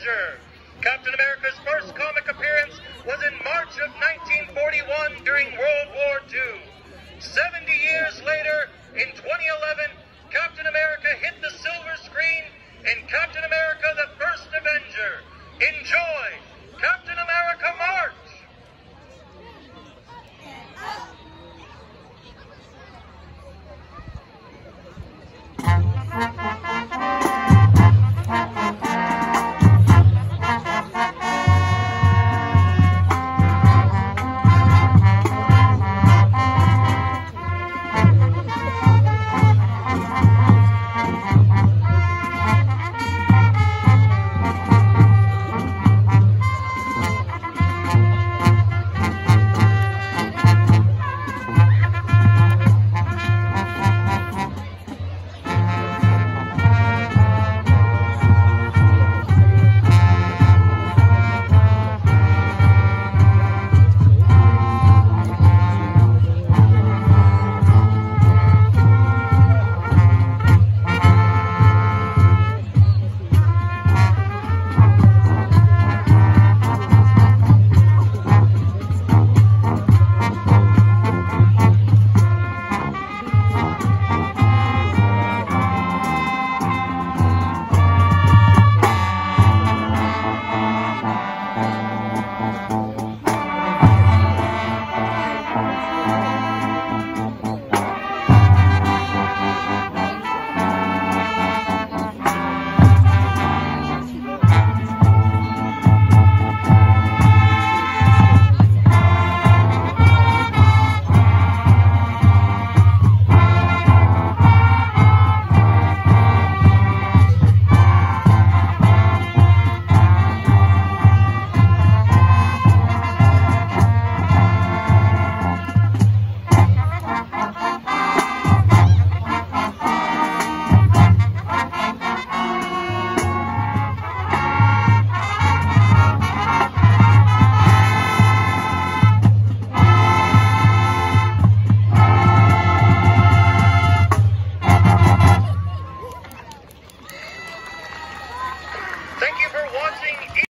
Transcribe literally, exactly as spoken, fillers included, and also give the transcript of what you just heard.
pleasure. Captain America's first comic appearance was in March of nineteen forty-one during World War Two. seventy years later, in twenty eleven, Captain America hit the silver screen in Captain America the First Avenger.